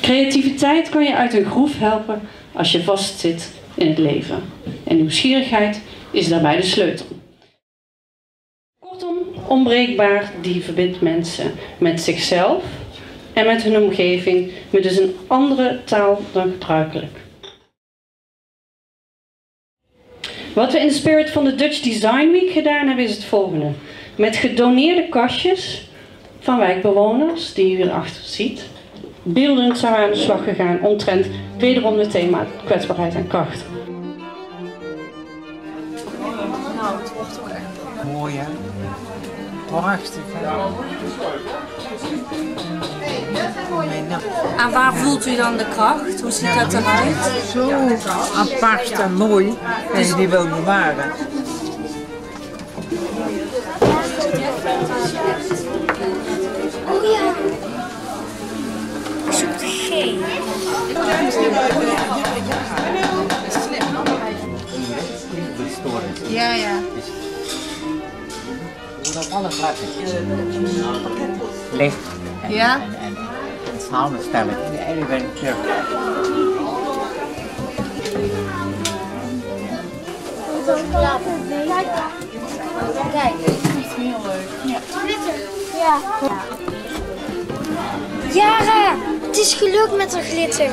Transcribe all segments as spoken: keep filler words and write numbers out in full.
Creativiteit kan je uit een groef helpen als je vastzit in het leven. En nieuwsgierigheid is daarbij de sleutel. Kortom, onbreekbaar, die verbindt mensen met zichzelf en met hun omgeving met dus een andere taal dan gebruikelijk. Wat we in de spirit van de Dutch Design Week gedaan hebben is het volgende. Met gedoneerde kastjes van wijkbewoners, die u hierachter ziet, beeldend zijn we aan de slag gegaan omtrent wederom het thema kwetsbaarheid en kracht. Nou, het wordt ook echt mooi, hè? Prachtig, hè? En waar voelt u dan de kracht? Hoe ziet dat eruit? Zo apart en mooi dat je die wil bewaren. Oh ja. Ik zoek de G. Ja, ja. Dat alles laten. Licht en, Ja? en, en, en samenstellen. En ik ben terug. Kijk. Heel leuk. Ja. Jara, het is gelukt met haar glitter.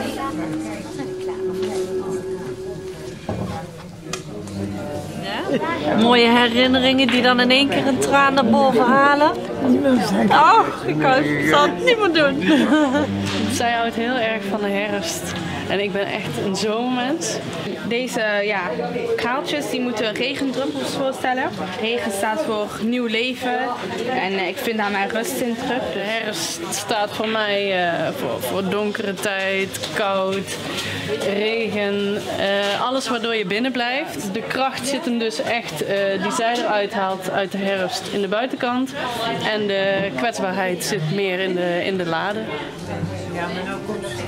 Mooie herinneringen die dan in één keer een traan naar boven halen. Oh, ik kan het, zal het niet meer doen. Zij houdt heel erg van de herfst. En ik ben echt een zomermens. Deze ja, kraaltjes die moeten regendruppels voorstellen. Regen staat voor nieuw leven. En uh, ik vind daar mijn rust in terug. De herfst staat voor mij uh, voor, voor donkere tijd, koud, regen. Uh, alles waardoor je binnen blijft. De kracht zit hem dus echt, uh, die zij eruit haalt uit de herfst in de buitenkant. En de kwetsbaarheid zit meer in de, in de lade. Ja, maar nou komt het.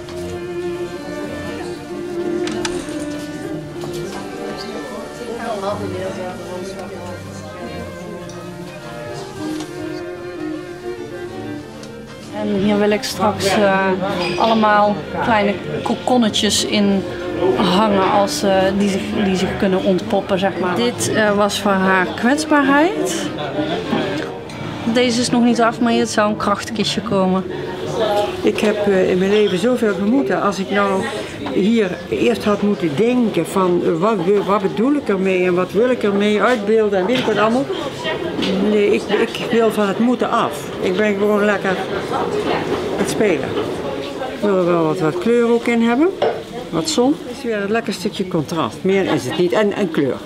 En hier wil ik straks uh, allemaal kleine kokonnetjes in hangen als, uh, die, zich, die zich kunnen ontpoppen, zeg maar. Dit uh, was voor haar kwetsbaarheid. Deze is nog niet af, maar hier zou een krachtkistje komen. Ik heb uh, in mijn leven zoveel gemoeten. Als ik nou hier eerst had moeten denken van uh, wat, wat bedoel ik ermee en wat wil ik ermee uitbeelden en weet ik wat allemaal. Nee, ik, ik wil van het moeten af. Ik ben gewoon lekker aan het spelen. Ik wil er wel wat, wat kleur ook in hebben. Wat zon. Het is weer een lekker stukje contrast. Meer is het niet. En, en kleur.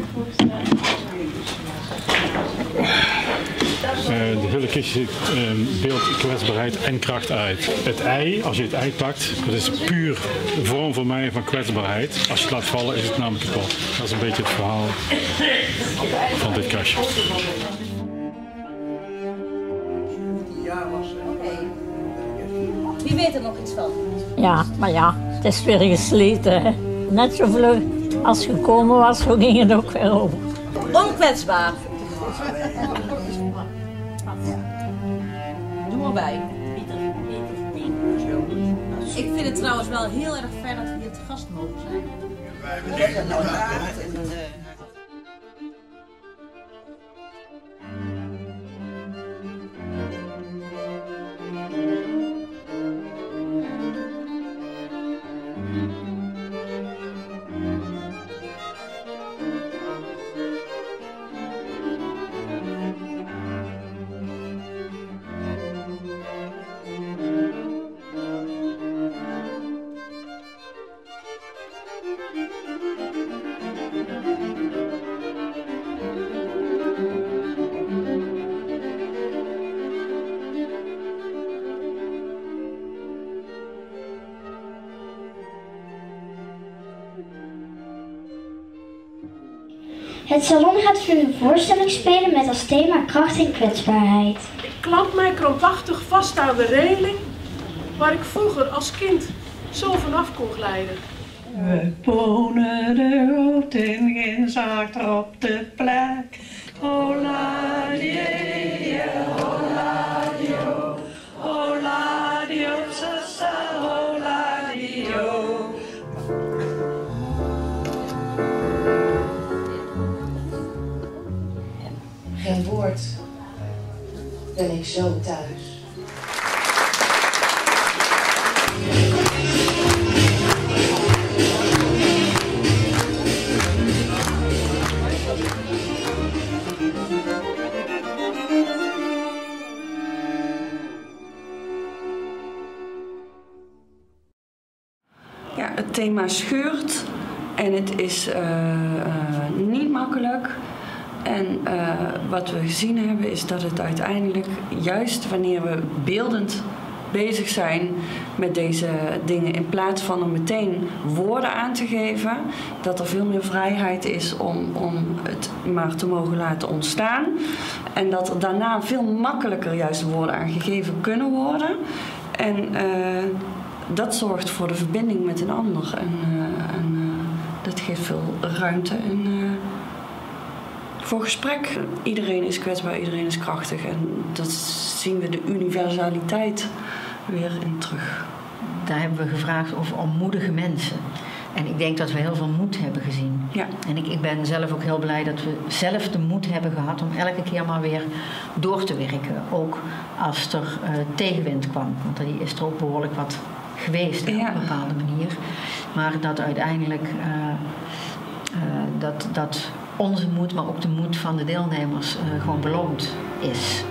Uh, de hele kistje uh, beeldt kwetsbaarheid en kracht uit. Het ei, als je het ei pakt, dat is puur een vorm voor mij van kwetsbaarheid. Als je het laat vallen is het namelijk kapot. Dat is een beetje het verhaal van dit kastje. Wie weet er nog iets van? Ja, maar ja, het is weer gesleten. Hè. Net zo vlug als gekomen was, zo ging het ook weer over. Onkwetsbaar. Doe maar bij. Ik vind het trouwens wel heel erg fijn dat we hier te gast mogen zijn. Het salon gaat voor een voorstelling spelen met als thema kracht en kwetsbaarheid. Ik klamp mij krampachtig vast aan de reling waar ik vroeger als kind zo vanaf kon glijden. We wonen de rood in Gins achter op de plek. Holadie, holadie, holadie op z'n geen woord ben ik zo thuis. Ja, het thema scheurt en het is uh, uh, niet makkelijk. En uh, wat we gezien hebben is dat het uiteindelijk, juist wanneer we beeldend bezig zijn met deze dingen, in plaats van er meteen woorden aan te geven, dat er veel meer vrijheid is om, om het maar te mogen laten ontstaan. En dat er daarna veel makkelijker juist woorden aan gegeven kunnen worden. En uh, dat zorgt voor de verbinding met een ander. En, uh, en uh, dat geeft veel ruimte en, uh, voor gesprek. Iedereen is kwetsbaar, iedereen is krachtig. En dat zien we de universaliteit weer in terug. Daar hebben we gevraagd over om moedige mensen. En ik denk dat we heel veel moed hebben gezien. Ja. En ik, ik ben zelf ook heel blij dat we zelf de moed hebben gehad om elke keer maar weer door te werken. Ook als er uh, tegenwind kwam. Want die is er ook behoorlijk wat geweest hè, ja. op een bepaalde manier. Maar dat uiteindelijk uh, uh, dat, dat onze moed, maar ook de moed van de deelnemers uh, gewoon beloond is.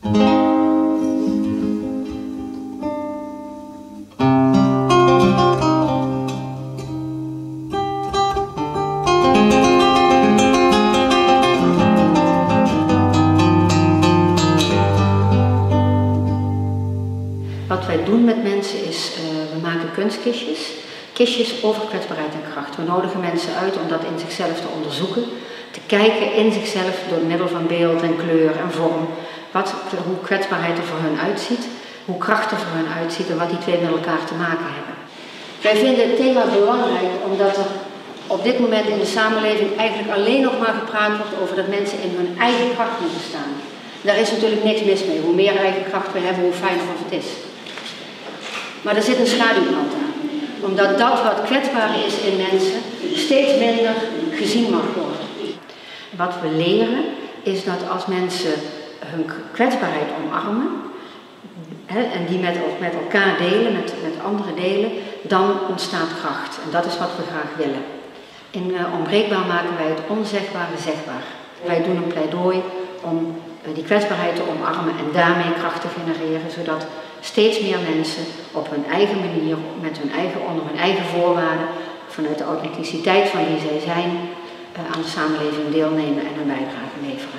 Wat wij doen met mensen is, uh, we maken kunstkistjes, kistjes over kwetsbaarheid en kracht. We nodigen mensen uit om dat in zichzelf te onderzoeken, te kijken in zichzelf door middel van beeld en kleur en vorm, wat, hoe kwetsbaarheid er voor hun uitziet, hoe kracht er voor hun uitziet en wat die twee met elkaar te maken hebben. Wij vinden het thema belangrijk omdat er op dit moment in de samenleving eigenlijk alleen nog maar gepraat wordt over dat mensen in hun eigen kracht moeten staan. Daar is natuurlijk niks mis mee. Hoe meer eigen kracht we hebben, hoe fijner het is. Maar er zit een schaduwkant aan. Omdat dat wat kwetsbaar is in mensen steeds minder gezien mag worden. Wat we leren is dat als mensen hun kwetsbaarheid omarmen hè, en die met, met elkaar delen, met, met anderen delen, dan ontstaat kracht. En dat is wat we graag willen. In uh, Onbreekbaar maken wij het onzegbare zegbaar. Wij doen een pleidooi om uh, die kwetsbaarheid te omarmen en daarmee kracht te genereren, zodat steeds meer mensen op hun eigen manier, met hun eigen, onder hun eigen voorwaarden, vanuit de authenticiteit van wie zij zijn, uh, aan de samenleving deelnemen en hun bijdrage leveren.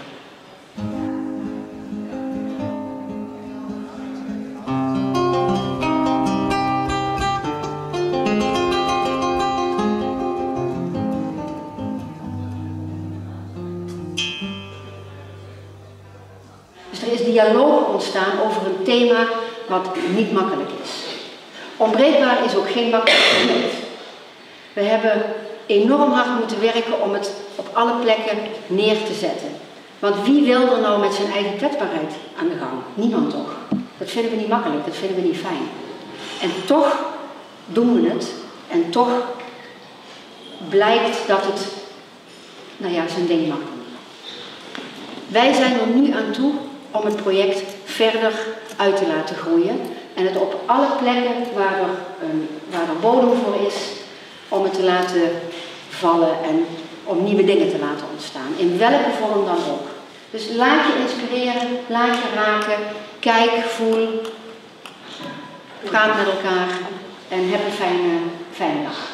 Dus er is dialoog ontstaan over een thema wat niet makkelijk is. Onbreekbaar is ook geen makkelijk project. We hebben enorm hard moeten werken om het op alle plekken neer te zetten. Want wie wil er nou met zijn eigen kwetsbaarheid aan de gang? Niemand toch? Dat vinden we niet makkelijk, dat vinden we niet fijn. En toch doen we het. En toch blijkt dat het, nou ja, zijn ding mag doen. Wij zijn er nu aan toe om het project verder uit te laten groeien. En het op alle plekken waar er, een, waar er bodem voor is, om het te laten vallen en om nieuwe dingen te laten ontstaan. In welke vorm dan ook. Dus laat je inspireren, laat je raken, kijk, voel, praat met elkaar en heb een fijne, fijne dag.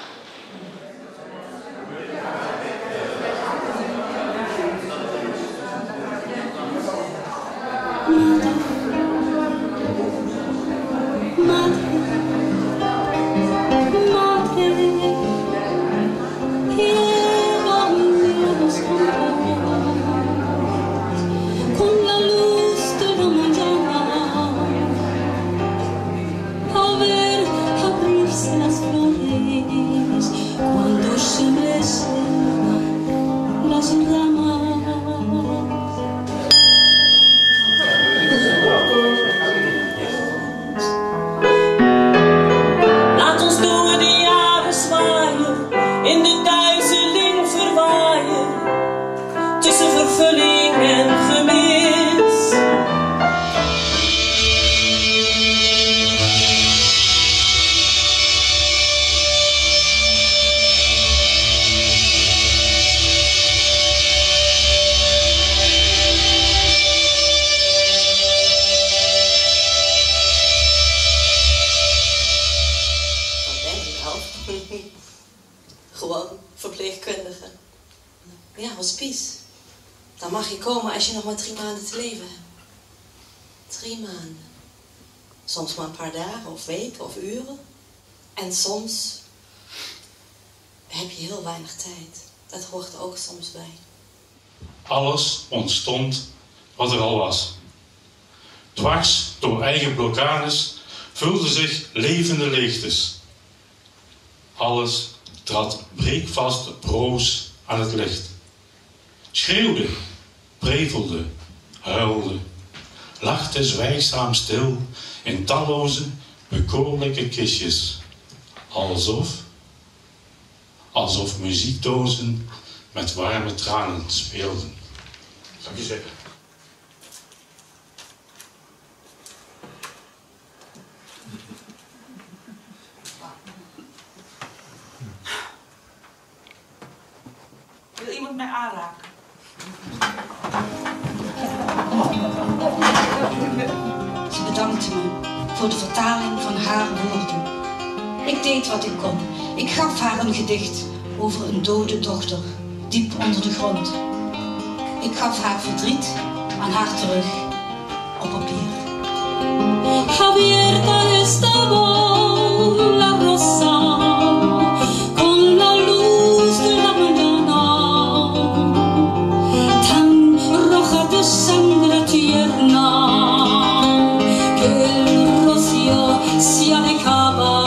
Gewoon verpleegkundige. Ja, hospice. Dan mag je komen als je nog maar drie maanden te leven hebt. Drie maanden. Soms maar een paar dagen of weken of uren. En soms heb je heel weinig tijd. Dat hoort er ook soms bij. Alles ontstond wat er al was. Dwars door eigen blokkades vulden zich levende leegtes. Alles trad breekvast broos aan het licht. Schreeuwde, prevelde, huilde, lachte zwijgzaam stil in talloze, bekoorlijke kistjes. Alsof, alsof muziekdozen met warme tranen speelden. Zal ik je zeggen? Wil iemand mij aanraken? bedankte me voor de vertaling van haar woorden. Ik deed wat ik kon. Ik gaf haar een gedicht over een dode dochter, diep onder de grond. Ik gaf haar verdriet aan haar terug op papier. Abierta estaba la rosa con la luz de la mañana, tan roja de sangre tierna que el rocío se alejaba.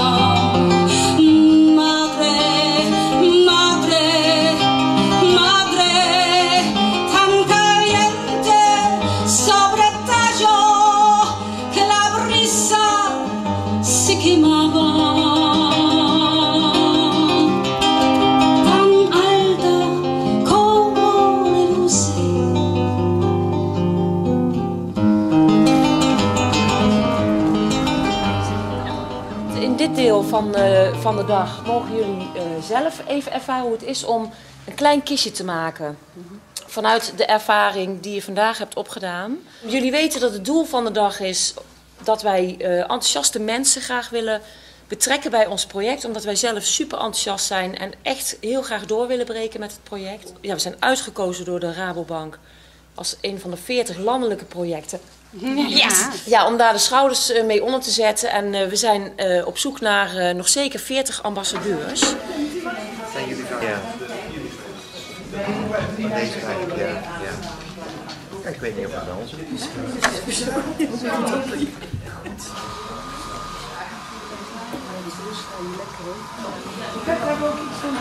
Van, uh, van de dag mogen jullie uh, zelf even ervaren hoe het is om een klein kistje te maken. Vanuit de ervaring die je vandaag hebt opgedaan. Jullie weten dat het doel van de dag is dat wij uh, enthousiaste mensen graag willen betrekken bij ons project. Omdat wij zelf super enthousiast zijn en echt heel graag door willen breken met het project. Ja, we zijn uitgekozen door de Rabobank als een van de veertig landelijke projecten. Yes. Ja, om daar de schouders mee onder te zetten. En uh, we zijn uh, op zoek naar uh, nog zeker veertig ambassadeurs. Zijn jullie van? Ja. Van deze kant, ja. ja. Kijk, ik weet niet of het bij ons is. Ik heb daar ook iets van.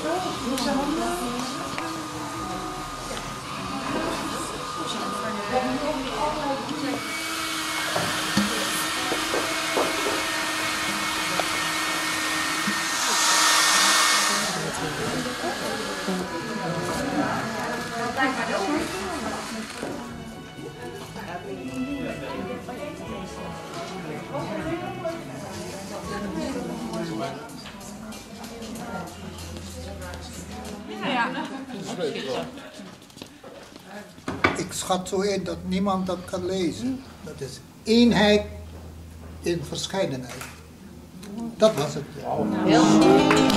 Ja. Ik schat zo in dat niemand dat kan lezen. Dat is eenheid in verscheidenheid. Dat was het. Heel goed.